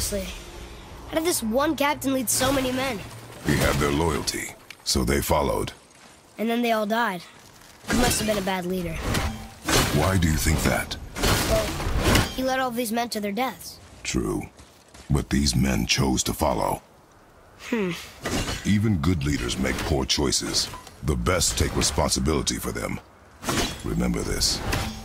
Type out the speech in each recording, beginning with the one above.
Seriously, how did this one captain lead so many men? He had their loyalty, so they followed. And then they all died. He must have been a bad leader. Why do you think that? Well, he led all these men to their deaths. True. But these men chose to follow. Even good leaders make poor choices. The best take responsibility for them. Remember this.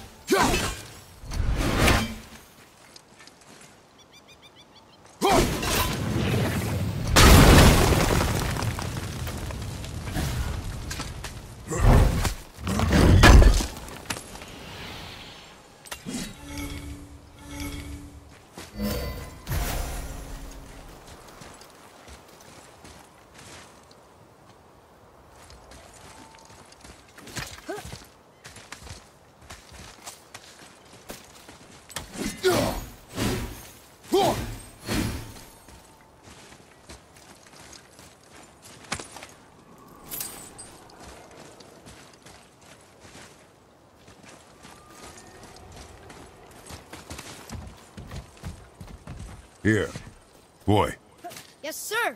Here. Boy. Yes, sir.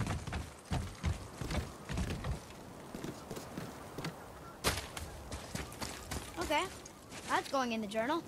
Okay. That's going in the journal.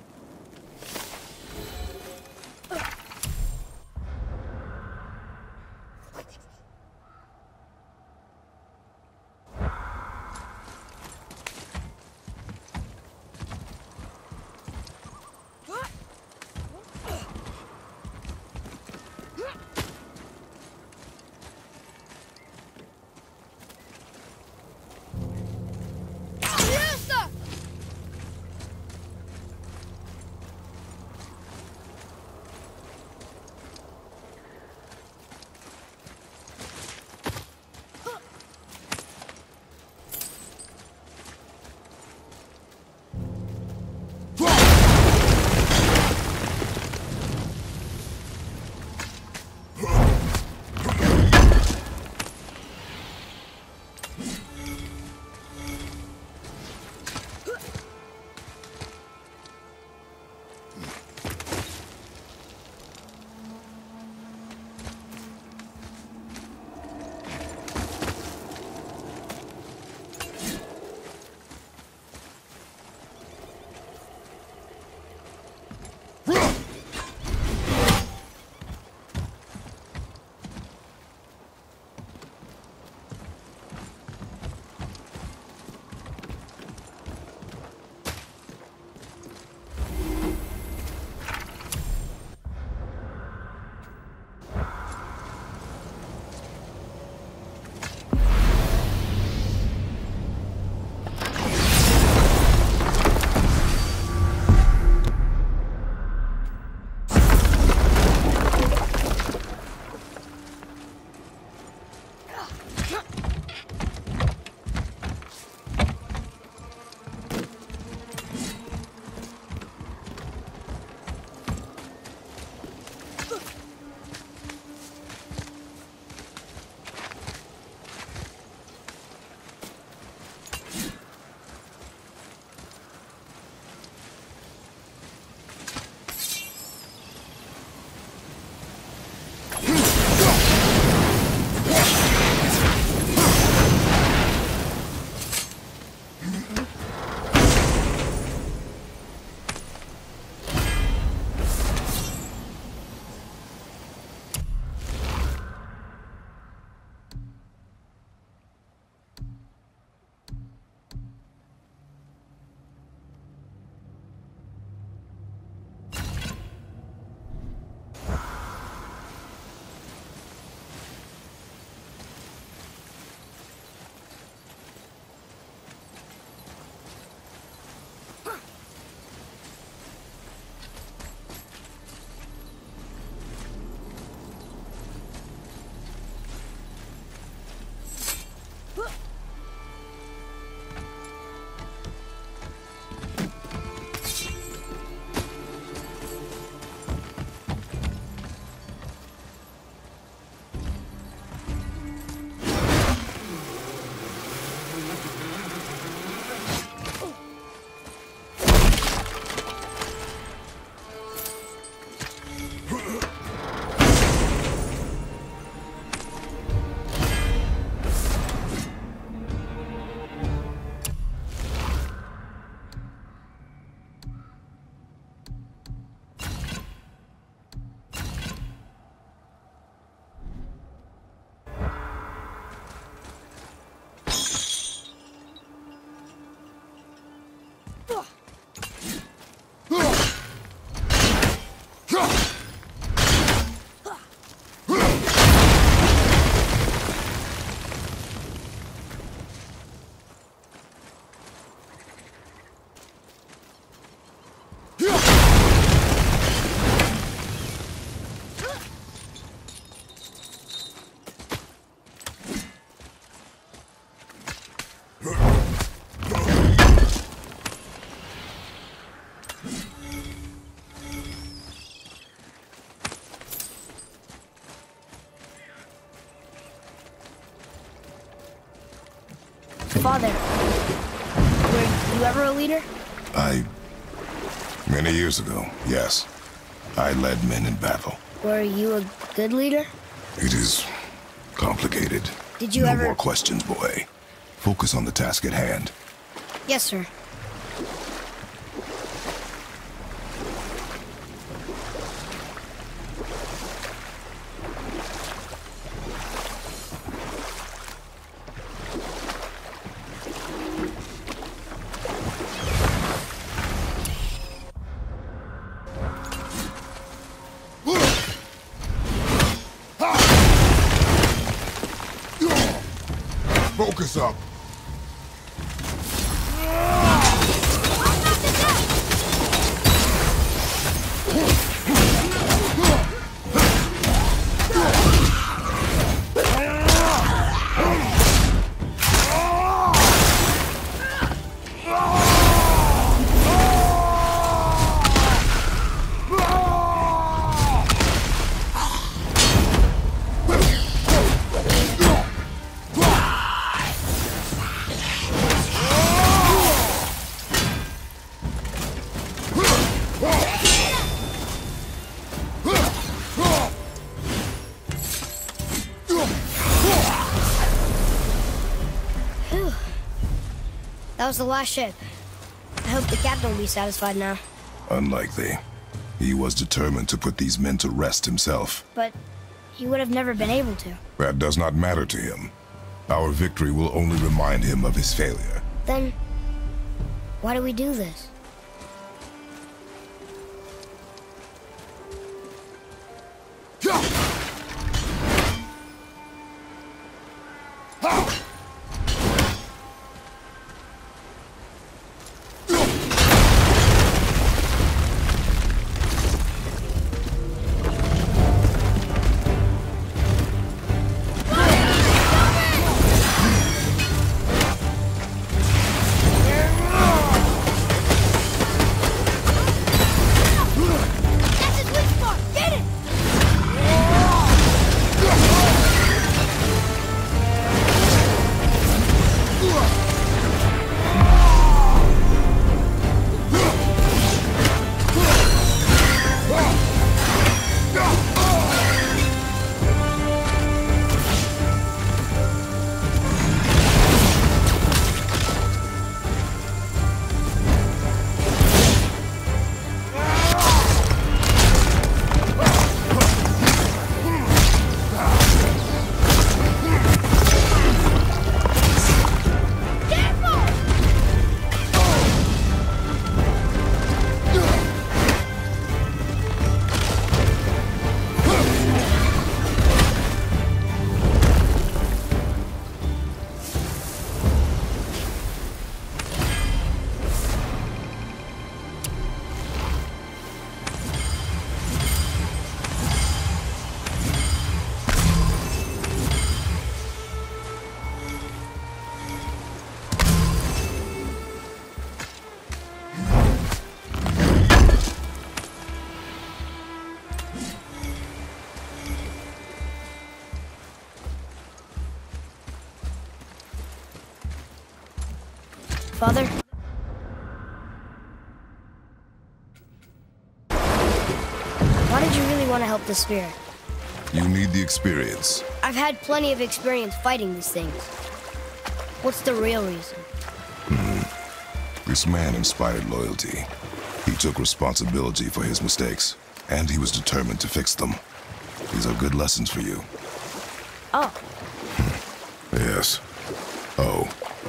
Father, were you ever a leader? Many years ago, yes. I led men in battle. Were you a good leader? It is complicated. Did you no ever... more questions, boy. Focus on the task at hand. Yes, sir. Focus up. That was the last ship. I hope the captain will be satisfied now. Unlikely. He was determined to put these men to rest himself. But he would have never been able to. That does not matter to him. Our victory will only remind him of his failure. Then, why do we do this? Father? Why did you really want to help the spirit? You need the experience. I've had plenty of experience fighting these things. What's the real reason? This man inspired loyalty. He took responsibility for his mistakes, and he was determined to fix them. These are good lessons for you. Oh. Yes. Oh.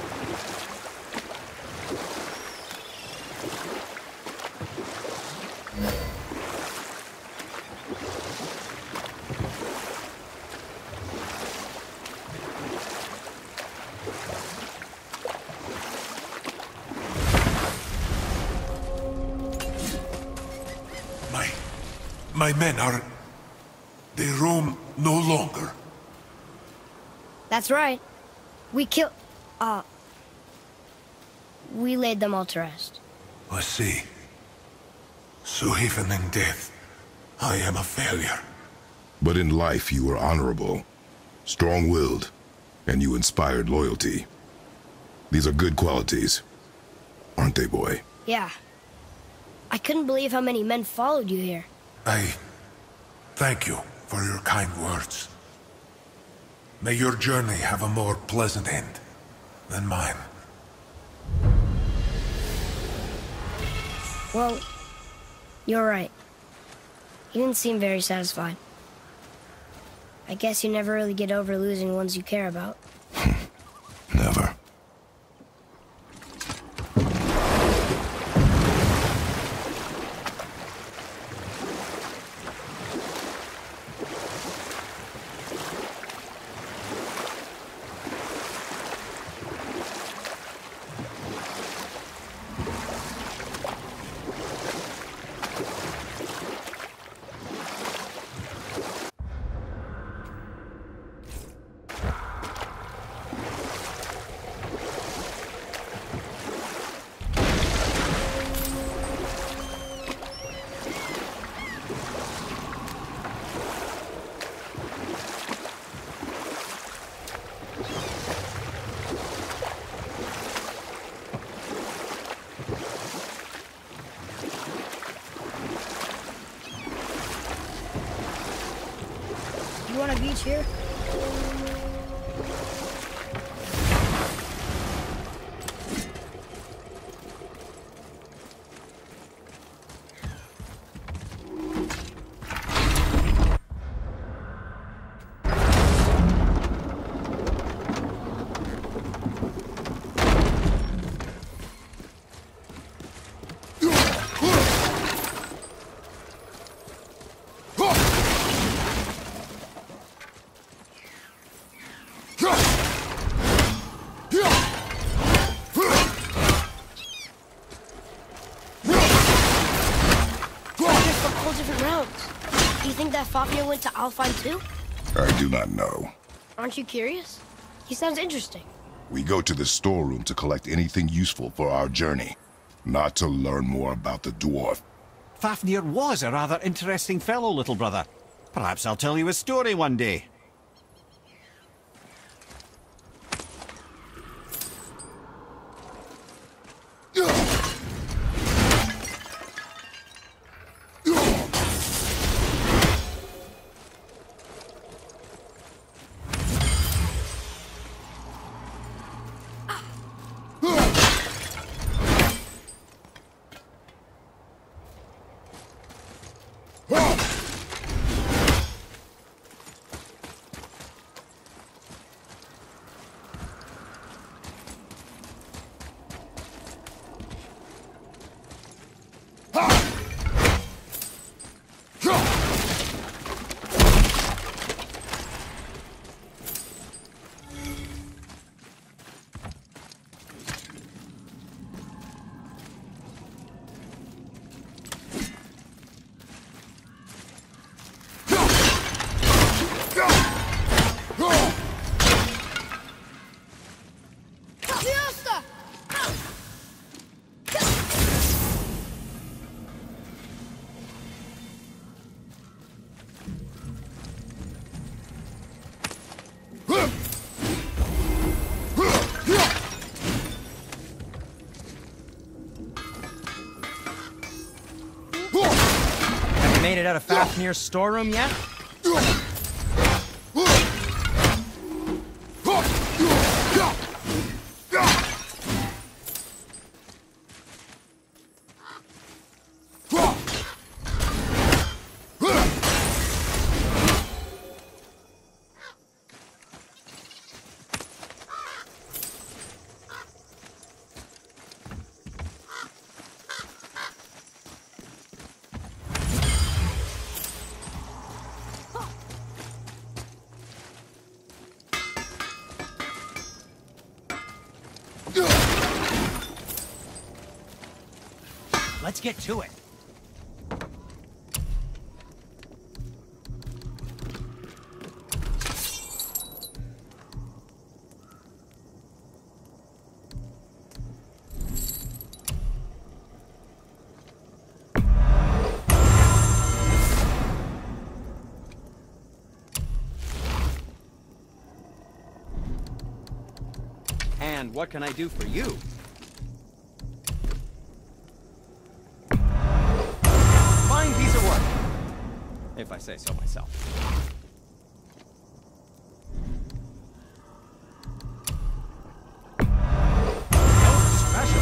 My men are... They roam no longer. That's right. We laid them all to rest. I see. So even in death, I am a failure. But in life you were honorable, strong-willed, and you inspired loyalty. These are good qualities. Aren't they, boy? Yeah. I couldn't believe how many men followed you here. I thank you for your kind words. May your journey have a more pleasant end than mine. Well, you're right. You didn't seem very satisfied. I guess you never really get over losing ones you care about. Never. You want a beach here? Different rounds. Do you think that Fafnir went to Alfheim too? I do not know. Aren't you curious? He sounds interesting. We go to the storeroom to collect anything useful for our journey, not to learn more about the dwarf. Fafnir was a rather interesting fellow, little brother. Perhaps I'll tell you a story one day. Made it out of Fafnir's storeroom yet? Let's get to it. And what can I do for you? Fine piece of work. If I say so myself. Special.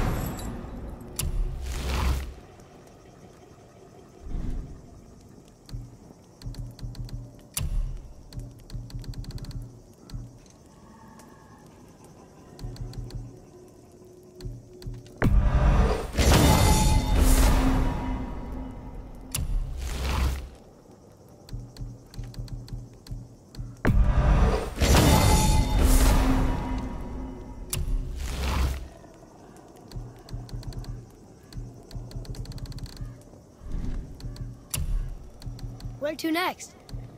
Where to next?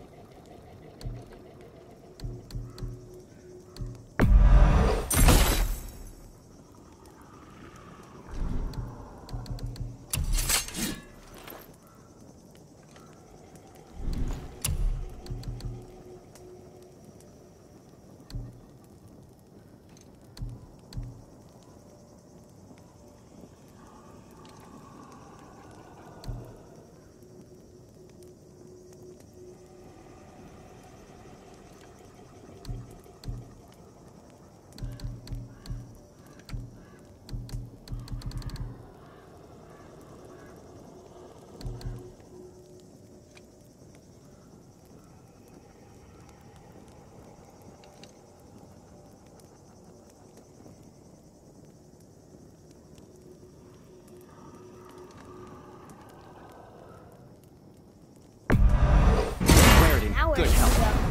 Now where Good should help. we go?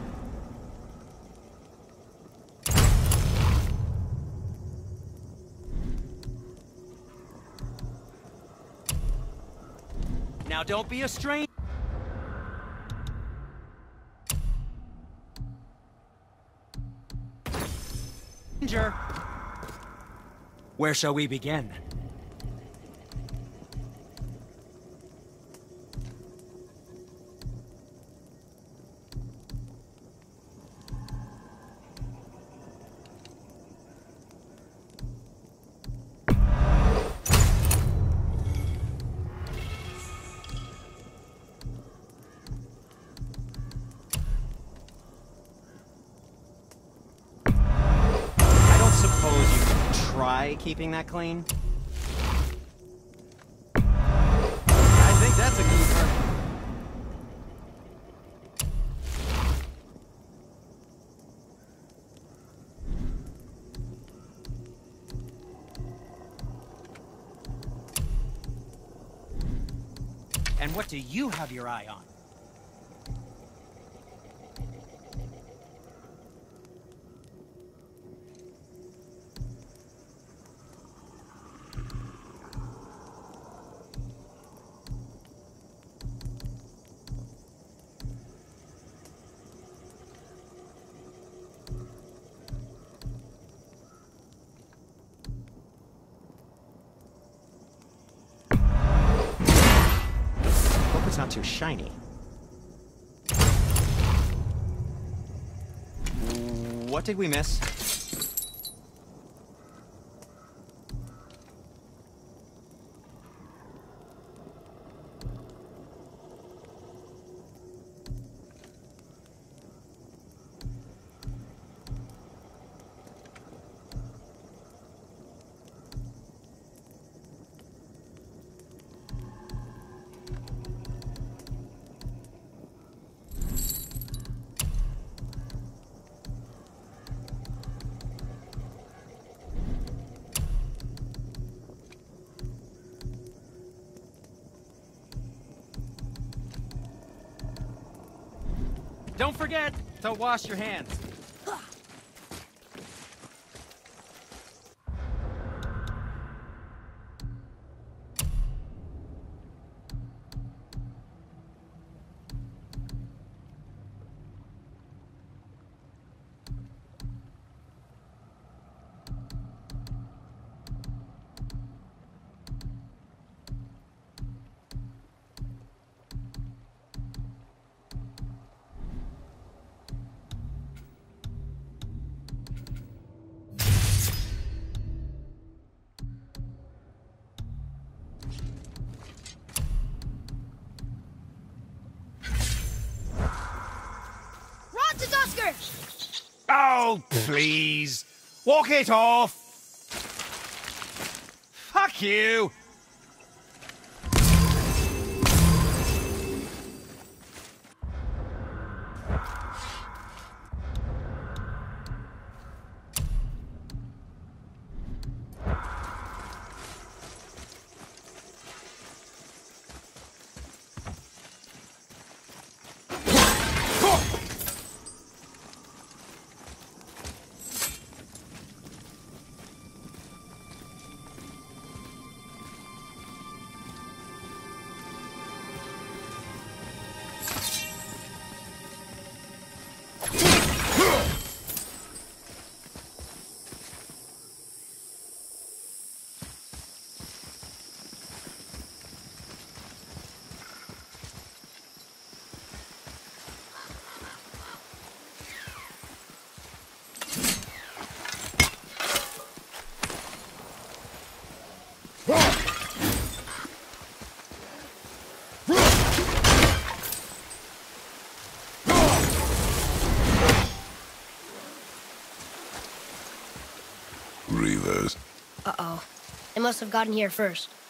Now don't be a stranger. Where shall we begin? I don't suppose you could try keeping that clean? I think that's a keeper. And what do you have your eye on? Hope it's not too shiny. What did we miss? Don't forget to wash your hands. Oh, please. Walk it off. Fuck you. Reavers. Uh-oh. They must have gotten here first.